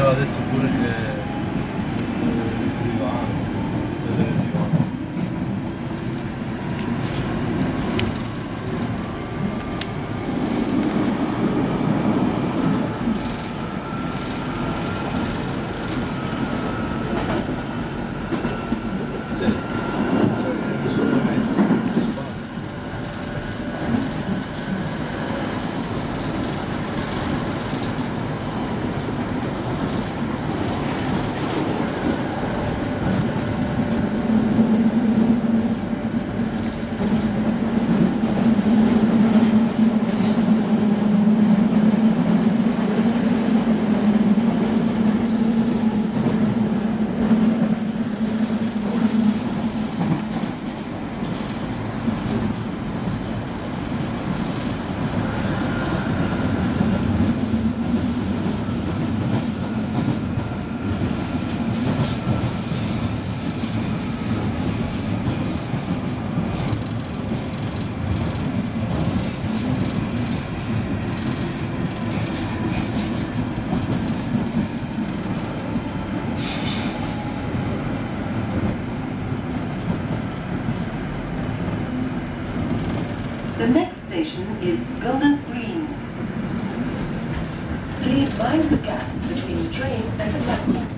aveva detto pure che il divano, vedere il divano. Sì, cioè assolutamente, c'è spazio. The next station is Golders Green. Please mind the gap between the train and the platform.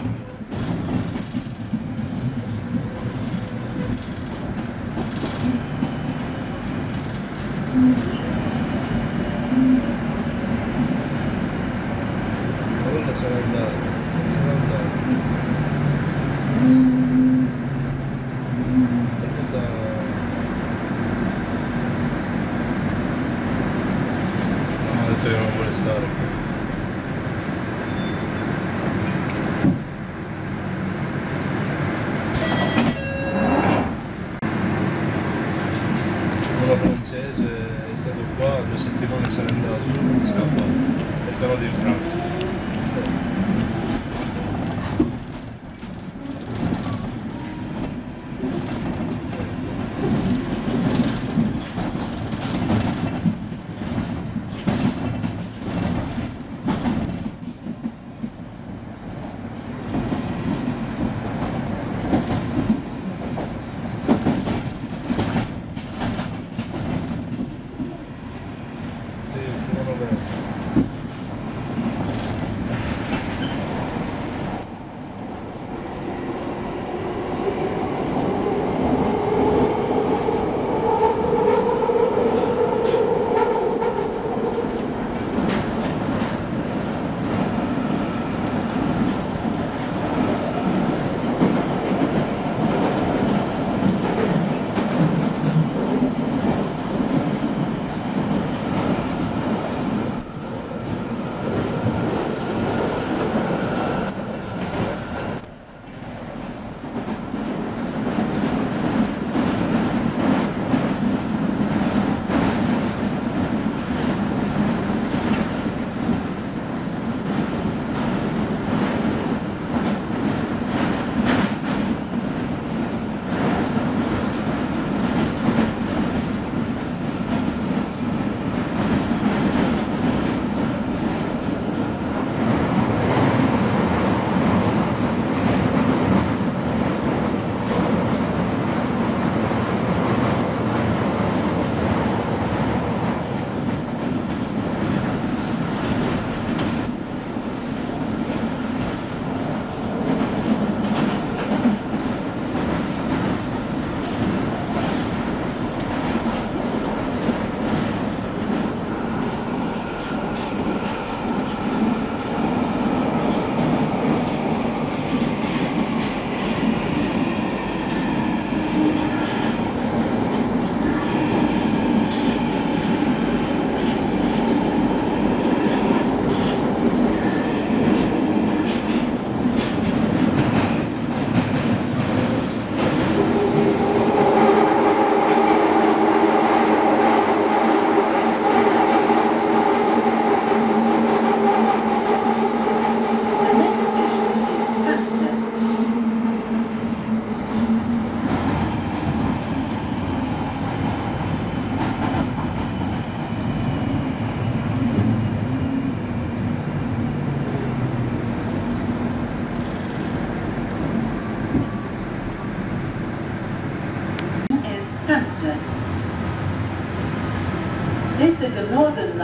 Allora sono andato. No, ho detto che non vuole stare qui. Uno francese è stato qua 2 settimane, se n'è andato, scappato, è tornato in Francia. Sì, il primo novembre.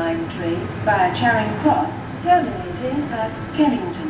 Line train via Charing Cross, terminating at Kennington.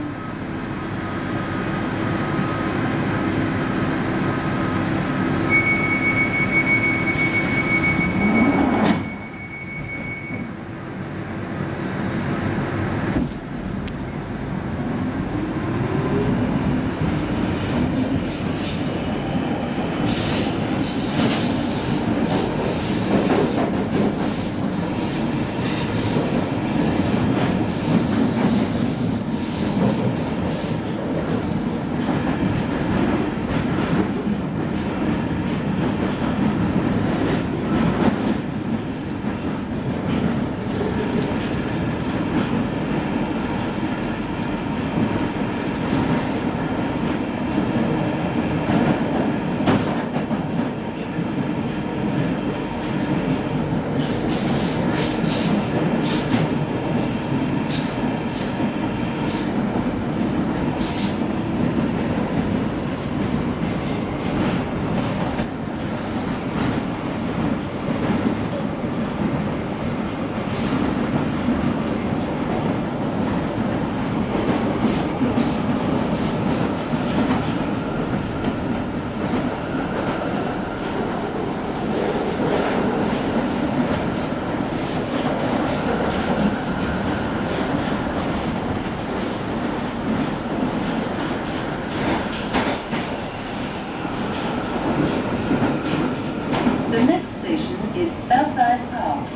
The next station is Belsize Park.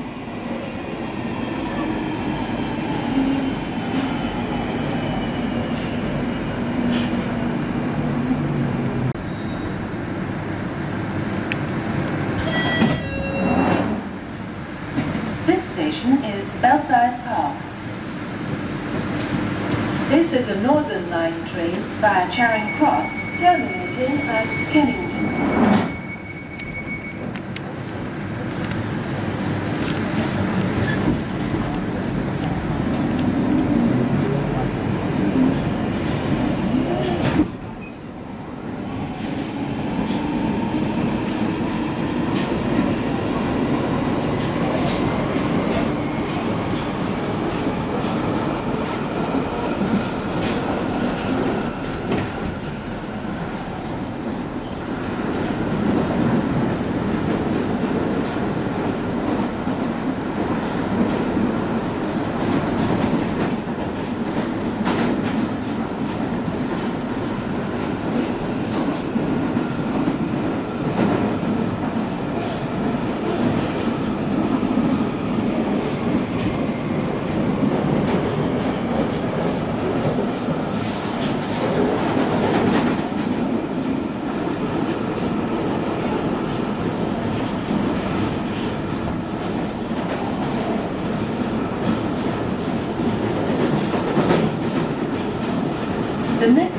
This station is Belsize Park. This is a Northern Line train via Charing Cross, terminating at Kennington. The next